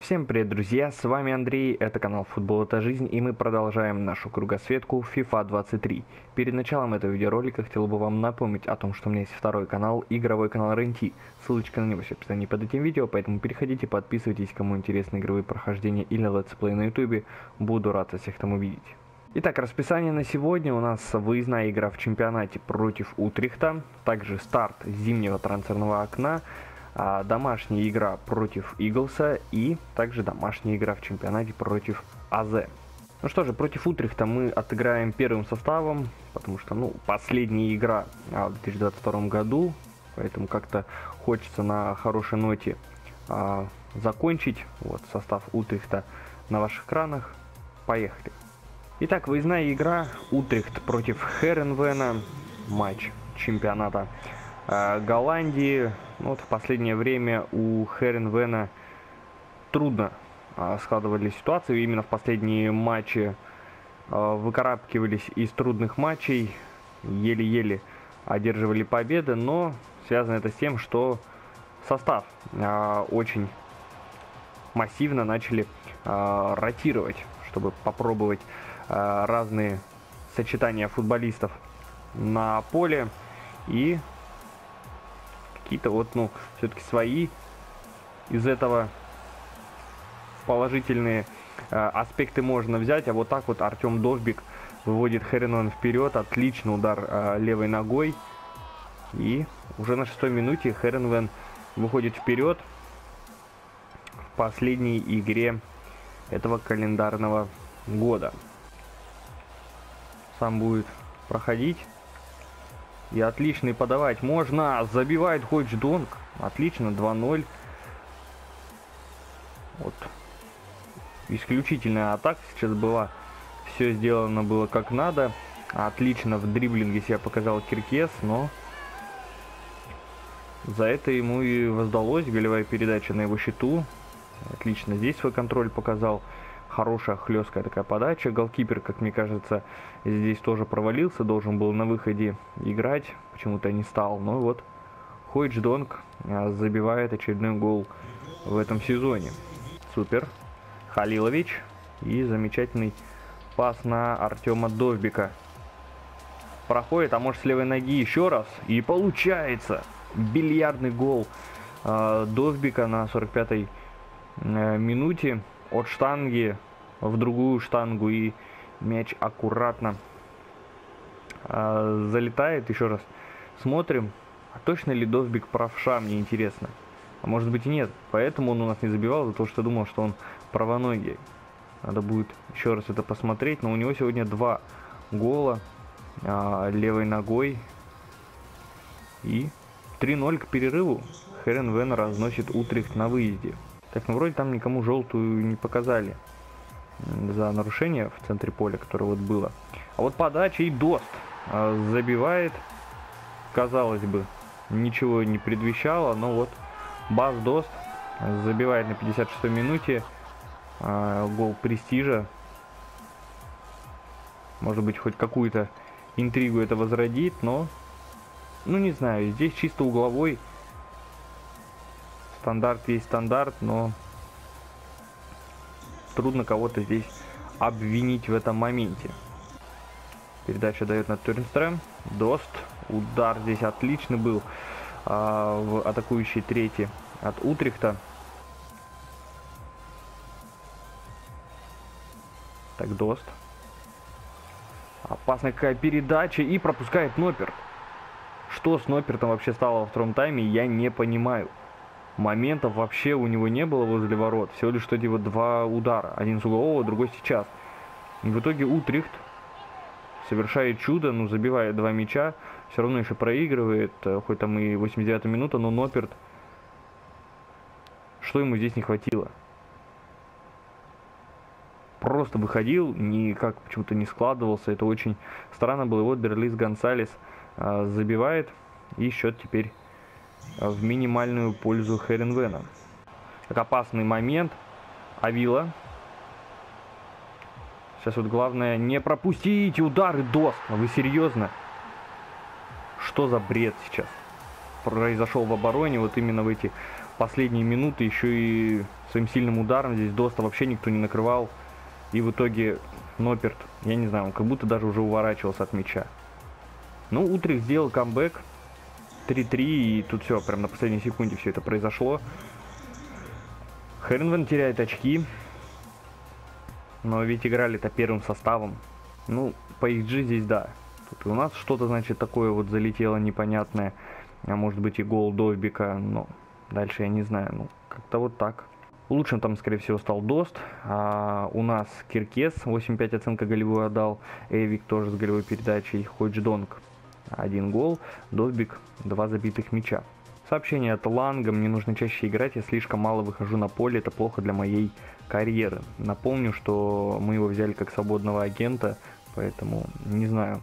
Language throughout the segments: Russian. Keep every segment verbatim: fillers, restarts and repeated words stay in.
Всем привет, друзья, с вами Андрей, это канал Футбол это жизнь, и мы продолжаем нашу кругосветку FIFA двадцать три. Перед началом этого видеоролика хотел бы вам напомнить о том, что у меня есть второй канал, игровой канал эр эн ти. Ссылочка на него в описании под этим видео, поэтому переходите, подписывайтесь, кому интересны игровые прохождения или летсплей на ютубе, буду рад всех там увидеть. Итак, расписание на сегодня: у нас выездная игра в чемпионате против Утрехта, также старт зимнего трансферного окна, домашняя игра против Иглса и также домашняя игра в чемпионате против а зэ. Ну что же, против Утрехта мы отыграем первым составом, потому что, ну, последняя игра в две тысячи двадцать втором году, поэтому как-то хочется на хорошей ноте а, закончить. Вот состав Утрехта на ваших экранах. Поехали. Итак, выездная игра Утрехт против Херенвена, матч чемпионата э, Голландии. Ну, вот в последнее время у Херенвена трудно э, складывались ситуации. Именно в последние матчи э, выкарабкивались из трудных матчей, еле-еле одерживали победы, но связано это с тем, что состав э, очень массивно начали э, ротировать, чтобы попробовать э, разные сочетания футболистов на поле, и какие-то вот, ну, все-таки свои из этого положительные э, аспекты можно взять. А вот так вот Артем Довбик выводит Херенвен вперед. Отличный удар э, левой ногой. И уже на шестой минуте Херенвен выходит вперед в последней игре этого календарного года. Сам будет проходить. И отличный подавать можно. Забивает Ходждонг. Отлично, два ноль. Вот. Исключительная атака сейчас была. Все сделано было как надо. Отлично в дриблинге себя показал Киркес, но за это ему и воздалось. Голевая передача на его счету. Отлично здесь свой контроль показал. Хорошая хлесткая такая подача. Голкипер, как мне кажется, здесь тоже провалился. Должен был на выходе играть. Почему-то не стал. Но вот Ходждонг забивает очередной гол в этом сезоне. Супер. Халилович. И замечательный пас на Артема Довбика. Проходит, а может с левой ноги еще раз. И получается бильярдный гол э, Довбика на сорок пятой э, минуте. От штанги в другую штангу, и мяч аккуратно э, залетает. Еще раз смотрим, а точно ли Довбик правша, мне интересно. А может быть и нет, поэтому он у нас не забивал, за то, что думал, что он правоногий. Надо будет еще раз это посмотреть, но у него сегодня два гола э, левой ногой. И три ноль к перерыву. Херенвен разносит Утрехт на выезде. Так, ну вроде там никому желтую не показали за нарушение в центре поля, которое вот было. А вот подача, и Дост а, забивает. Казалось бы, ничего не предвещало, но вот Бас Дост забивает на пятьдесят шестой минуте а, гол престижа. Может быть, хоть какую-то интригу это возродит, но, ну не знаю, здесь чисто угловой. Стандарт есть стандарт, но трудно кого-то здесь обвинить в этом моменте. Передача дает на Тюрнстрем. Дост. Удар здесь отличный был а, в атакующей трети от Утрехта. Так, Дост. Опасная какая передача, и пропускает Нопер. Что с Нопертом вообще стало во втором тайме, я не понимаю. Моментов вообще у него не было возле ворот. Всего лишь эти вот два удара. Один с углового, другой сейчас. И в итоге Утрехт совершает чудо, ну, забивает два мяча. Все равно еще проигрывает. Хоть там и восемьдесят девятая минута, но Ноперт... Что ему здесь не хватило? Просто выходил, никак почему-то не складывался. Это очень странно было. И вот Берлис Гонсалес а, забивает. И счет теперь в минимальную пользу Херенвена. Так, опасный момент. Авила. Сейчас вот главное не пропустить удары. Дост. Вы серьезно? Что за бред сейчас произошел в обороне? Вот именно в эти последние минуты еще и своим сильным ударом здесь Доста вообще никто не накрывал. И в итоге Нопперт, я не знаю, он как будто даже уже уворачивался от мяча. Ну, Утрих сделал камбэк. три-три, и тут все, прям на последней секунде все это произошло. Херенвен теряет очки. Но ведь играли-то первым составом. Ну, по икс джи здесь, да. Тут и у нас что-то, значит, такое вот залетело непонятное. А может быть и гол Довбика, но дальше я не знаю. Ну, как-то вот так. Лучшим там, скорее всего, стал Дост. А у нас Киркес, восемь пять оценка голевую отдал. Эвик тоже с голевой передачей. Ходждонг один гол. Довбик два забитых мяча. Сообщение от Ланга. Мне нужно чаще играть, я слишком мало выхожу на поле. Это плохо для моей карьеры. Напомню, что мы его взяли как свободного агента. Поэтому не знаю,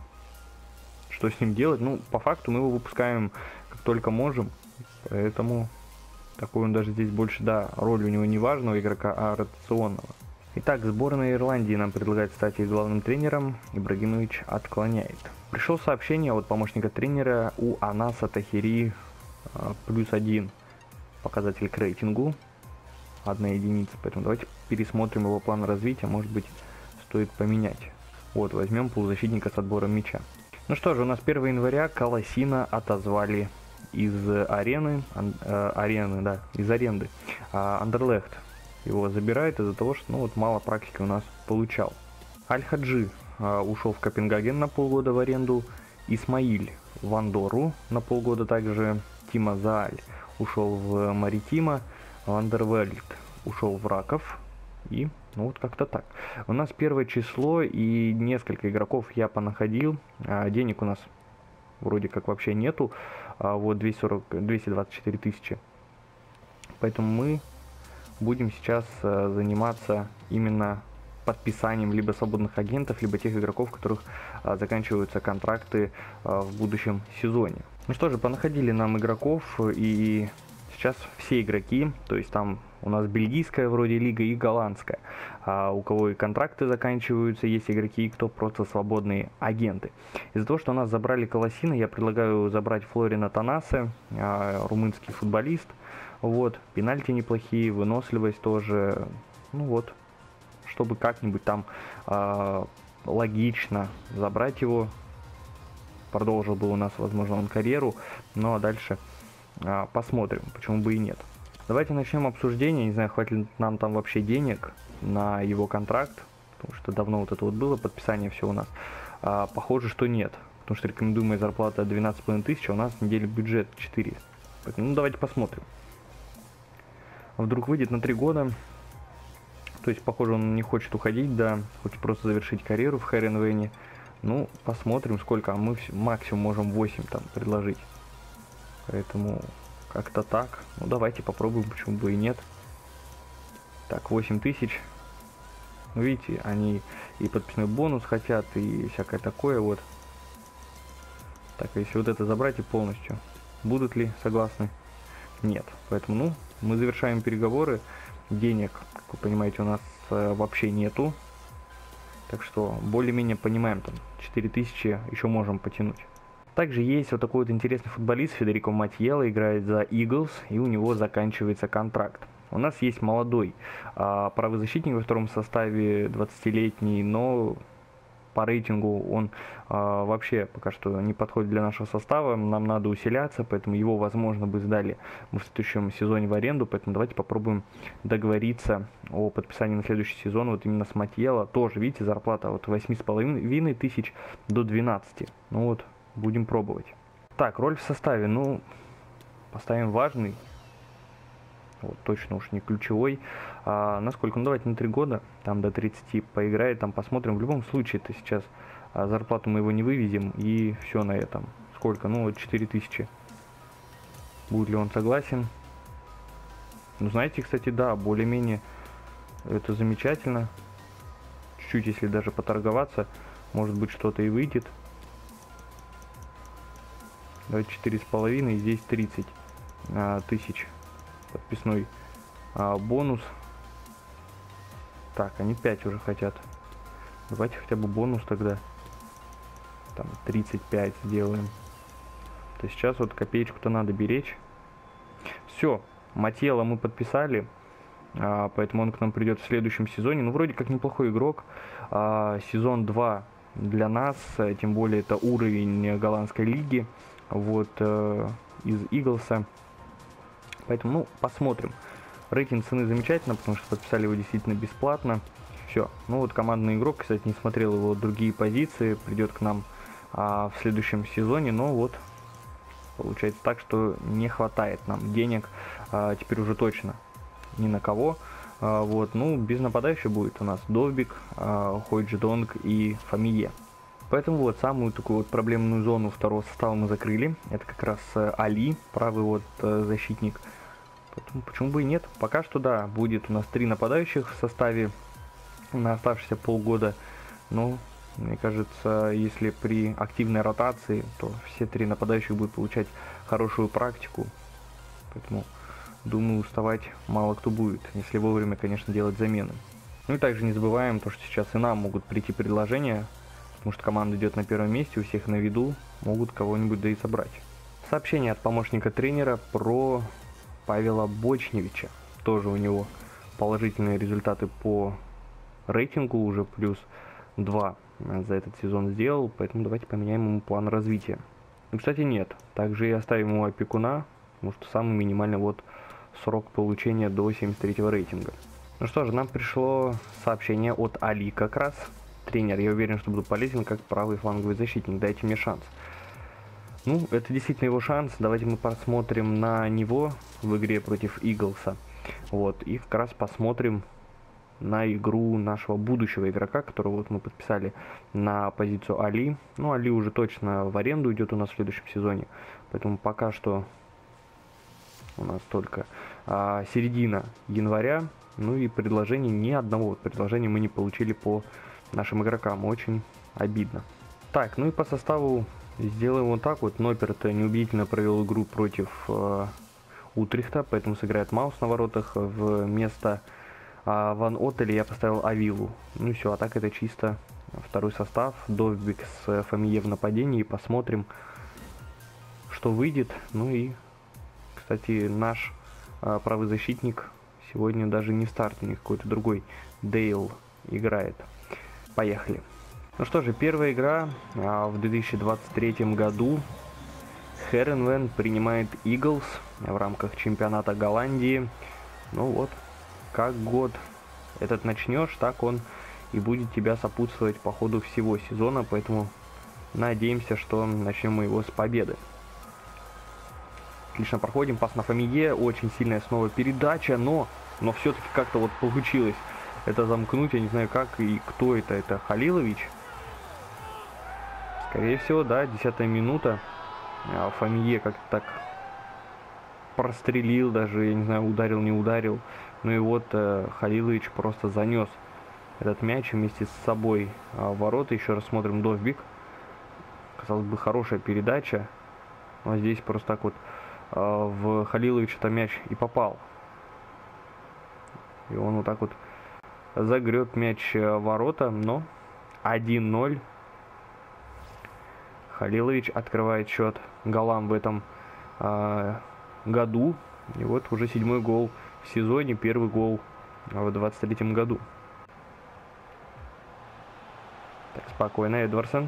что с ним делать. Ну, по факту мы его выпускаем как только можем. Поэтому... Такой он даже здесь больше, да, роль у него не важного игрока, а ротационного. Итак, сборная Ирландии нам предлагает стать их главным тренером. Ибрагимович отклоняет. Пришло сообщение от помощника тренера у Анаса Тахири плюс один показатель к рейтингу. Одна единица, поэтому давайте пересмотрим его план развития. Может быть, стоит поменять. Вот, возьмем полузащитника с отбором мяча. Ну что же, у нас первого января Колосина отозвали из арены, э, арены, да, из аренды. А Андерлехт его забирает из-за того, что, ну, вот мало практики у нас получал. Аль-Хаджи э, ушел в Копенгаген на полгода в аренду. Исмаиль в Андору на полгода также. Тима Зааль ушел в Маритима. Вандервельд ушел в Раков. И, ну, вот как-то так. У нас первое число и несколько игроков я понаходил. А денег у нас вроде как вообще нету. А вот двести сорок, двести двадцать четыре тысячи. Поэтому мы будем сейчас а, заниматься именно подписанием либо свободных агентов, либо тех игроков, у которых а, заканчиваются контракты а, в будущем сезоне. Ну что же, понаходили нам игроков, и сейчас все игроки, то есть там у нас бельгийская вроде лига и голландская, а у кого и контракты заканчиваются, есть игроки, кто просто свободные агенты. Из-за того, что у нас забрали Колосина, я предлагаю забрать Флорина Танасе, а, румынский футболист. Вот, пенальти неплохие, выносливость тоже, ну вот, чтобы как-нибудь там а, логично забрать его. Продолжил бы у нас, возможно, он карьеру, ну а дальше а, посмотрим, почему бы и нет. Давайте начнем обсуждение. Не знаю, хватит ли нам там вообще денег на его контракт, потому что давно вот это вот было, подписание все у нас. А, похоже, что нет, потому что рекомендуемая зарплата двенадцать с половиной тысяч, а у нас в неделю бюджет четыре. Поэтому, ну, давайте посмотрим. Вдруг выйдет на три года. То есть, похоже, он не хочет уходить, да, хочет просто завершить карьеру в Херенвене. Ну, посмотрим, сколько, а мы максимум можем восемь там предложить. Поэтому... Как-то так. Ну, давайте попробуем, почему бы и нет. Так, восемь тысяч. Ну, видите, они и подписной бонус хотят, и всякое такое вот. Так, если вот это забрать и полностью, будут ли согласны? Нет. Поэтому, ну, мы завершаем переговоры. Денег, как вы понимаете, у нас э, вообще нету. Так что, более-менее понимаем, там, четыре тысячи еще можем потянуть. Также есть вот такой вот интересный футболист, Федерико Матьелло, играет за Eagles, и у него заканчивается контракт. У нас есть молодой а, правый защитник во втором составе, двадцатилетний, но по рейтингу он а, вообще пока что не подходит для нашего состава, нам надо усиляться, поэтому его, возможно, бы сдали в следующем сезоне в аренду, поэтому давайте попробуем договориться о подписании на следующий сезон вот именно с Матьелло. Тоже, видите, зарплата от восьми с половиной тысяч до двенадцати. Ну вот. Будем пробовать. Так, роль в составе, ну, поставим важный. Вот, точно уж не ключевой. А, насколько? Ну, давайте на три года, там до тридцати поиграет, там посмотрим. В любом случае, это сейчас а, зарплату мы его не вывезем, и все на этом. Сколько? Ну, вот четыре тысячи. Будет ли он согласен? Ну, знаете, кстати, да, более-менее это замечательно. Чуть-чуть, если даже поторговаться, может быть, что-то и выйдет. Давайте четыре с половиной, здесь тридцать а, тысяч подписной а, бонус. Так, они пять уже хотят. Давайте хотя бы бонус тогда. Там тридцать пять сделаем. То есть сейчас вот копеечку-то надо беречь. Все, Матела мы подписали, а, поэтому он к нам придет в следующем сезоне. Ну, вроде как неплохой игрок. А, сезон два для нас, тем более это уровень голландской лиги, вот, э, из Иглса. Поэтому, ну, посмотрим. Рейтинг цены замечательно, потому что подписали его действительно бесплатно. Все. Ну вот командный игрок, кстати, не смотрел его другие позиции, придет к нам а, в следующем сезоне, но вот получается так, что не хватает нам денег а, теперь уже точно ни на кого. А, вот, ну, без нападающего будет у нас Довбик, а, Хойджидонг и Фамие. Поэтому вот самую такую вот проблемную зону второго состава мы закрыли. Это как раз Али, правый вот защитник. Поэтому почему бы и нет? Пока что да, будет у нас три нападающих в составе на оставшиеся полгода. Но мне кажется, если при активной ротации, то все три нападающих будут получать хорошую практику. Поэтому, думаю, уставать мало кто будет, если вовремя, конечно, делать замены. Ну и также не забываем то, что сейчас и нам могут прийти предложения, потому что команда идет на первом месте, у всех на виду, могут кого-нибудь да и собрать. Сообщение от помощника тренера про Павела Бочневича. Тоже у него положительные результаты по рейтингу, уже плюс два за этот сезон сделал, поэтому давайте поменяем ему план развития. Ну, кстати, нет, также и оставим ему опекуна, потому что самый минимальный вот срок получения до семьдесят третьего рейтинга. Ну что же, нам пришло сообщение от Али как раз. Тренер, я уверен, что буду полезен как правый фланговый защитник, дайте мне шанс. Ну, это действительно его шанс. Давайте мы посмотрим на него в игре против Иглса. Вот, и как раз посмотрим на игру нашего будущего игрока, которого вот мы подписали на позицию Али. Ну, Али уже точно в аренду идет у нас в следующем сезоне. Поэтому пока что у нас только а, середина января. Ну и предложений ни одного. Вот предложения мы не получили по нашим игрокам. Очень обидно. Так, ну и по составу сделаем вот так вот. Нопперт неубедительно провел игру против э, Утрехта, поэтому сыграет Маус на воротах. Вместо э, Ван Оттеля я поставил Авилу. Ну и все, а так это чисто второй состав. Довбик с Фамие в нападении. Посмотрим, что выйдет. Ну и, кстати, наш э, правый защитник сегодня даже не в старте, не какой-то другой Дейл играет. Поехали. Ну что же, первая игра а, в две тысячи двадцать третьем году. Херенвен принимает Иглс в рамках чемпионата Голландии. Ну вот, как год этот начнешь, так он и будет тебя сопутствовать по ходу всего сезона. Поэтому надеемся, что начнем мы его с победы. Отлично проходим, пас на Фамие, очень сильная снова передача, но, но все-таки как-то вот получилось это замкнуть, я не знаю как и кто это, это Халилович. Скорее всего, да, десятая минута. Фамие как-то так прострелил, даже, я не знаю, ударил, не ударил. Ну и вот э, Халилович просто занес этот мяч вместе с собой в ворота. Еще раз смотрим Довбик. Казалось бы, хорошая передача. Но здесь просто так вот э, в Халиловича-то мяч и попал. И он вот так вот загреб мяч в ворота, но один ноль. Халилович открывает счет голам в этом э, году. И вот уже седьмой гол в сезоне, первый гол в двадцать третьем году. Так, спокойно, Эдвардсон.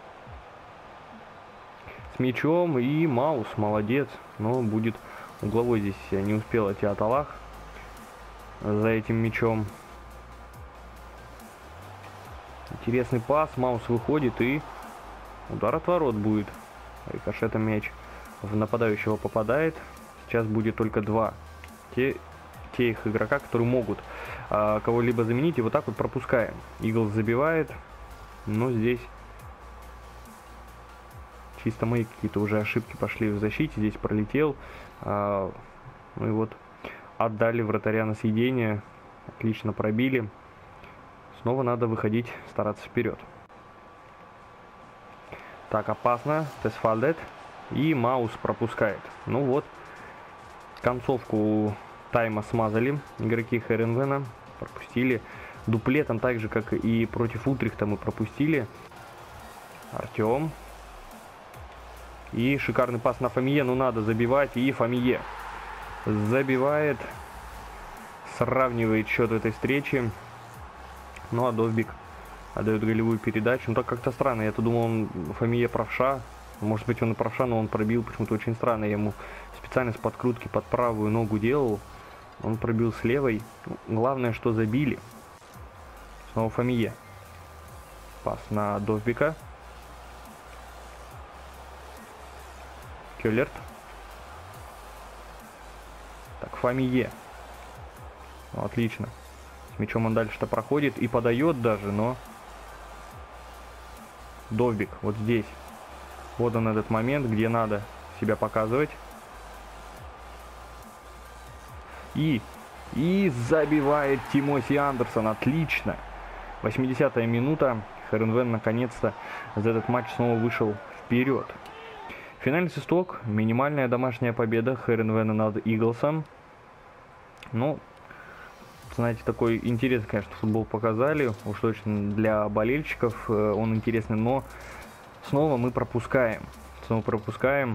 С мячом, и Маус, молодец. Но будет угловой здесь, не успел Атиат Аллах за этим мячом. Интересный пас, Маус выходит и удар от ворот будет. Рикошетом мяч в нападающего попадает. Сейчас будет только два. Те, те их игрока, которые могут а, кого-либо заменить. И вот так вот пропускаем. Иглс забивает. Но здесь чисто мои какие-то уже ошибки пошли в защите. Здесь пролетел. А, ну и вот отдали вратаря на съедение. Отлично пробили. Снова надо выходить, стараться вперед. Так, опасно. Тесфалдет. И Маус пропускает. Ну вот. Концовку тайма смазали игроки Херенвена. Пропустили. Дуплетом, так же, как и против Утрехта, мы пропустили. Артем. И шикарный пас на Фамие. Ну, надо забивать. И Фамие. забивает, сравнивает счет этой встречи. Ну а Довбик отдает голевую передачу. Ну так как-то странно, я-то думал, он Фамия правша. Может быть, он и правша, но он пробил почему-то очень странно. Я ему специально с подкрутки под правую ногу делал. Он пробил с левой. Главное, что забили. Снова Фамия. Пас на Довбика. Кёллерт. Так, Фамие. Ну, отлично. С мячом он дальше-то проходит и подает даже, но... Довбик вот здесь. Вот он этот момент, где надо себя показывать. И... И забивает Тимоси Андерсон. Отлично. восьмидесятая минута. Херенвен наконец-то за этот матч снова вышел вперед. Финальный свисток. Минимальная домашняя победа Херенвена над Иглсом. Ну, знаете, такой интересный, конечно, футбол показали. Уж точно для болельщиков он интересный, но снова мы пропускаем. Снова пропускаем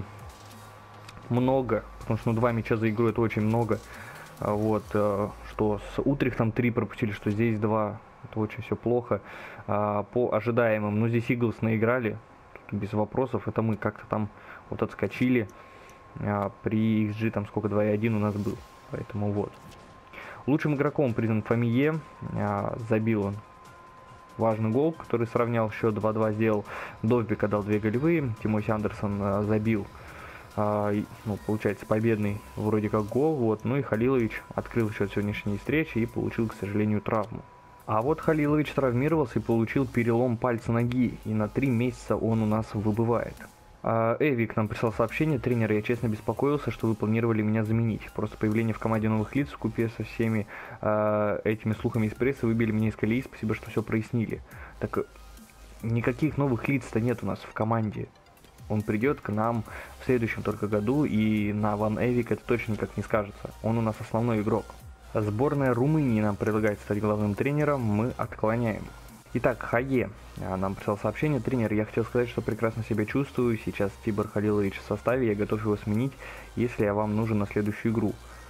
много, потому что ну, два мяча за игру это очень много. Вот, что с Утрехтом три пропустили, что здесь два. Это очень все плохо. По ожидаемым. Но здесь Иглс наиграли. Тут без вопросов. Это мы как-то там вот отскочили. При икс джи там сколько, два и один у нас был. Поэтому вот. Лучшим игроком признан Фамие. Забил он важный гол, который сравнял счет два-два, сделал. Довбик отдал две голевые. Тимоси Андерсон забил, ну, получается, победный вроде как гол. Вот. Ну и Халилович открыл счет сегодняшней встречи и получил, к сожалению, травму. А вот Халилович травмировался и получил перелом пальца ноги. И на три месяца он у нас выбывает. Эвик нам прислал сообщение: тренер, я честно беспокоился, что вы планировали меня заменить. Просто появление в команде новых лиц вкупе со всеми э, этими слухами из прессы выбили меня из колеи. Спасибо, что все прояснили. Так никаких новых лиц-то нет у нас в команде. Он придет к нам в следующем только году, и на Ван Эвик это точно никак не скажется. Он у нас основной игрок. Сборная Румынии нам предлагает стать главным тренером, мы отклоняем. Итак, Хае нам прислал сообщение: тренер, я хотел сказать, что прекрасно себя чувствую. Сейчас Тибор Халилович в составе, я готов его сменить, если я вам нужен на следующую игру.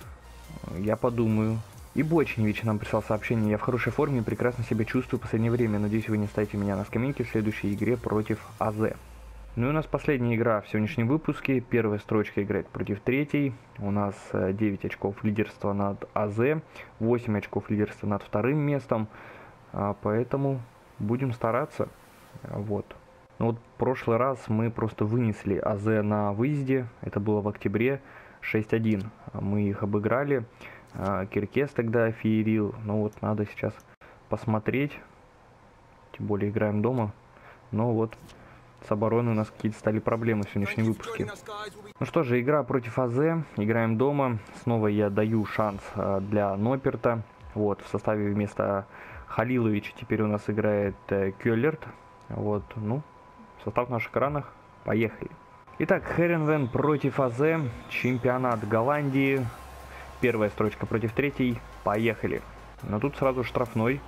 Я подумаю. И Бочневич нам прислал сообщение: я в хорошей форме, прекрасно себя чувствую в последнее время. Надеюсь, вы не ставите меня на скамейке в следующей игре против АЗ. Ну и у нас последняя игра в сегодняшнем выпуске. Первая строчка играет против третьей. У нас девять очков лидерства над АЗ, восемь очков лидерства над вторым местом. Поэтому будем стараться. Вот. Ну вот в прошлый раз мы просто вынесли АЗ на выезде. Это было в октябре, шесть один. Мы их обыграли. Киркес тогда феерил. Ну вот надо сейчас посмотреть. Тем более играем дома. Но вот с обороной у нас какие-то стали проблемы в сегодняшнем выпуске. Ну что же, игра против АЗ. Играем дома. Снова я даю шанс для Нопперта. Вот, в составе вместо Халиловича теперь у нас играет э, Кёллерт. Вот, ну, состав в наших экранах. Поехали. Итак, Херенвен против АЗ. Чемпионат Голландии. Первая строчка против третьей. Поехали. Но тут сразу штрафной.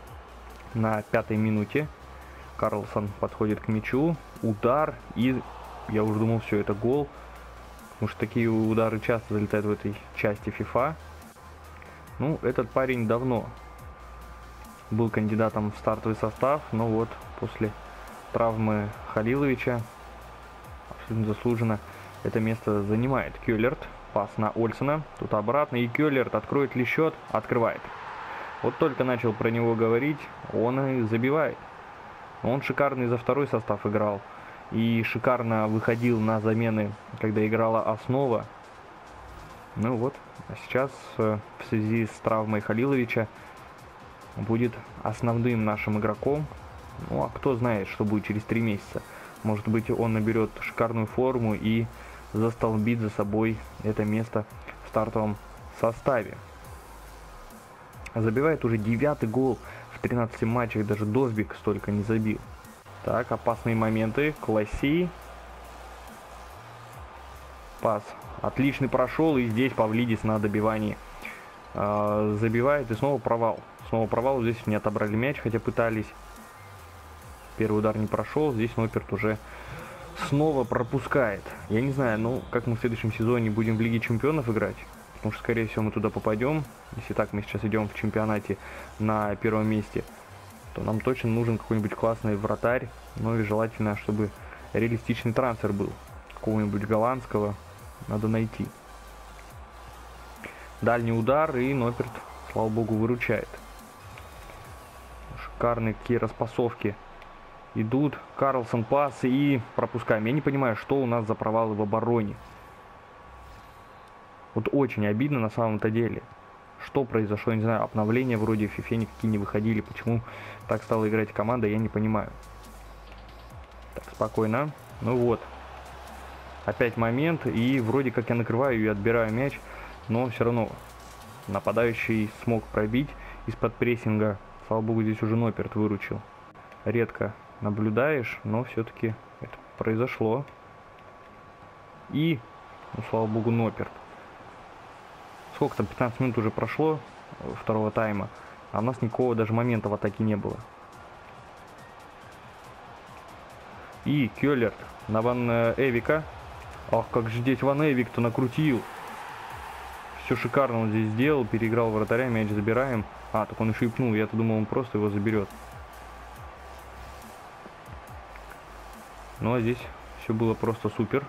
На пятой минуте. Карлсон подходит к мячу. Удар. И я уже думал, все, это гол. Потому что такие удары часто залетают в этой части FIFA. Ну, этот парень давно был кандидатом в стартовый состав, но вот после травмы Халиловича абсолютно заслуженно это место занимает Кёллерт. Пас на Ольсена, тут обратно, и Кёллерт откроет ли счет? Открывает. Вот только начал про него говорить, он и забивает. Он шикарный за второй состав играл и шикарно выходил на замены, когда играла основа. Ну вот, а сейчас в связи с травмой Халиловича будет основным нашим игроком. Ну а кто знает, что будет через три месяца. Может быть, он наберет шикарную форму и застолбит за собой это место в стартовом составе. Забивает уже девятый гол в тринадцати матчах, даже Довбик столько не забил. Так, опасные моменты. Класси. Пас отличный прошел, и здесь Павлидис на добивании э, забивает, и снова провал. Снова провал, здесь не отобрали мяч, хотя пытались. Первый удар не прошел, здесь Нопперт уже снова пропускает. Я не знаю, ну, как мы в следующем сезоне будем в Лиге Чемпионов играть. потому что, скорее всего, мы туда попадем. Если так, мы сейчас идем в чемпионате на первом месте, то нам точно нужен какой-нибудь классный вратарь, ну и желательно, чтобы реалистичный трансфер был. Какого-нибудь голландского надо найти. Дальний удар, и Нопперт, слава богу, выручает. Шикарные какие распасовки идут. Карлсон пас и пропускаем. Я не понимаю, что у нас за провалы в обороне. Вот очень обидно на самом-то деле. Что произошло, я не знаю, обновления вроде в фифе никакие не выходили. Почему так стала играть команда, я не понимаю. Так, спокойно. Ну вот. Опять момент, и вроде как я накрываю и отбираю мяч, но все равно нападающий смог пробить из-под прессинга. Слава богу, здесь уже Нопперт выручил. Редко наблюдаешь, но все-таки это произошло. И, ну, слава богу, Нопперт. Сколько там, пятнадцать минут уже прошло второго тайма, а у нас никакого даже момента в атаке не было. И Кёллерт на Ван Эвика. Ах, как же здесь Ван Эвик-то накрутил. Все шикарно он здесь сделал, переиграл вратаря, мяч забираем. А, так он еще и пнул, я-то думал, он просто его заберет. Ну а здесь все было просто супер.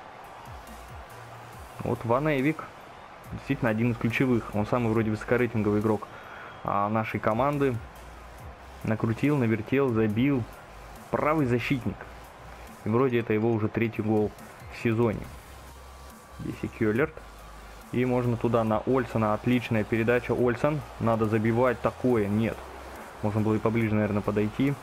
Вот Ван Эвик. Действительно один из ключевых. Он самый вроде высокорейтинговый игрок а, нашей команды. Накрутил, навертел, забил. Правый защитник. И вроде это его уже третий гол в сезоне. Здесь и Кёллерт. И можно туда на Ольсона. Отличная передача. Ольсон. Надо забивать такое. Нет. Можно было и поближе, наверное, подойти.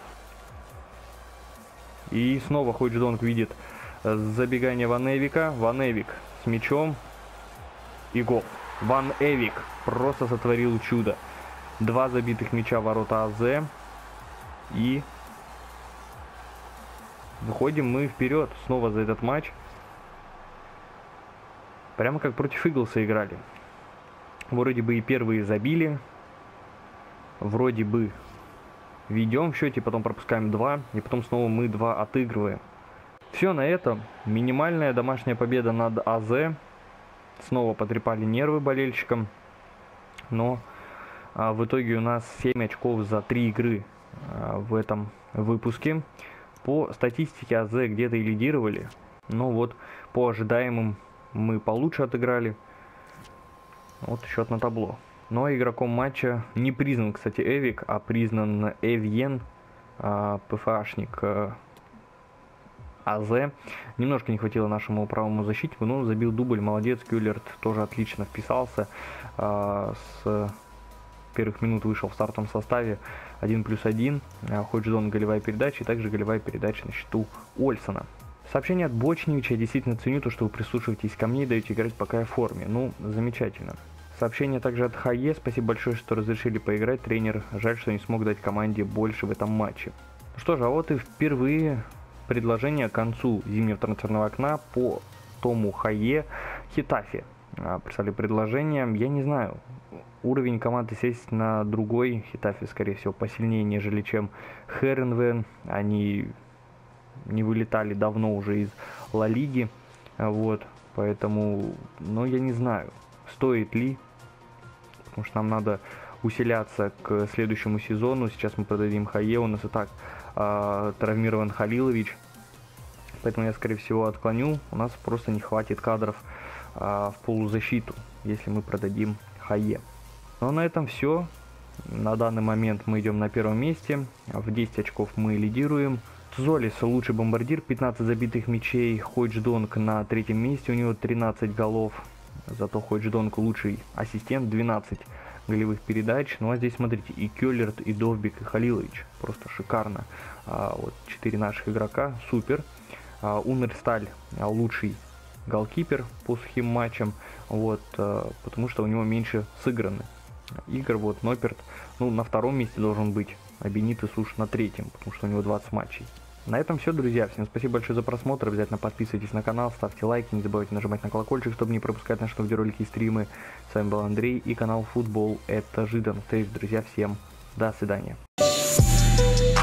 И снова Хойдждонг видит забегание Ван Эвика. Ван Эвик с мячом. И гол. Ван Эвик просто сотворил чудо. Два забитых мяча в ворота АЗ. И выходим мы вперед снова за этот матч. Прямо как против Иглса играли. Вроде бы и первые забили. Вроде бы ведем в счете, потом пропускаем два. И потом снова мы два отыгрываем. Все на этом. Минимальная домашняя победа над АЗ. Снова потрепали нервы болельщикам. Но а, в итоге у нас семь очков за три игры а, в этом выпуске. По статистике АЗ где-то и лидировали. Но вот по ожидаемым мы получше отыграли. Вот счет на табло. Но игроком матча не признан, кстати, Эвик, а признан Эвьен, а, ПФАшник а, АЗ. Немножко не хватило нашему правому защитнику, но забил дубль. Молодец, Кёллерт тоже отлично вписался. А, с первых минут вышел в стартовом составе. один плюс один. Хойдждонг голевая передача, и также голевая передача на счету Ольсона. Сообщение от Бочневича. Я действительно ценю то, что вы прислушиваетесь ко мне и даете играть пока я в форме. Ну, замечательно. Сообщение также от Хае. Спасибо большое, что разрешили поиграть. Тренер, жаль, что не смог дать команде больше в этом матче. Что же, а вот и впервые предложение к концу зимнего трансферного окна по тому Хае Хетафе. Прислали предложение. Я не знаю, уровень команды сесть на другой. Хетафе, скорее всего, посильнее, нежели чем Херенвен. Они не вылетали давно уже из Ла Лиги. Вот, поэтому, ну, я не знаю, стоит ли. Потому что нам надо усиляться к следующему сезону. Сейчас мы продадим Хае. У нас и так э, травмирован Халилович. Поэтому я, скорее всего, отклоню. У нас просто не хватит кадров э, в полузащиту, если мы продадим Хае. Но на этом все. На данный момент мы идем на первом месте. В десять очков мы лидируем. Золис лучший бомбардир, пятнадцать забитых мячей. Хойдждонг на третьем месте, у него тринадцать голов. Зато Хойдждонг лучший ассистент, двенадцать голевых передач. Ну а здесь смотрите, и Кёллерт, и Довбик, и Халилович. Просто шикарно. А, вот четыре наших игрока, супер. А, Унерсталь а, лучший голкипер по сухим матчам. Вот, а, потому что у него меньше сыграны игр. Вот Нопперт, ну, на втором месте должен быть, а Бенитес уж на третьем, потому что у него двадцать матчей. На этом все, друзья. Всем спасибо большое за просмотр. Обязательно подписывайтесь на канал, ставьте лайки, не забывайте нажимать на колокольчик, чтобы не пропускать наши видеоролики и стримы. С вами был Андрей и канал Футбол Это Жизнь. До встречи, друзья. Всем до свидания.